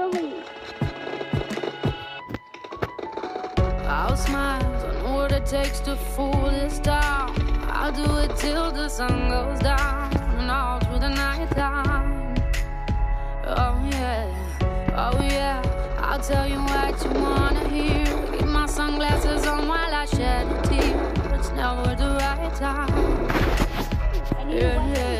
I'll smile, I know what it takes to fool this town. I'll do it till the sun goes down and all through the night time. Oh yeah, I'll tell you what you wanna hear. Keep my sunglasses on while I shed a tear. It's never the right time. Yeah.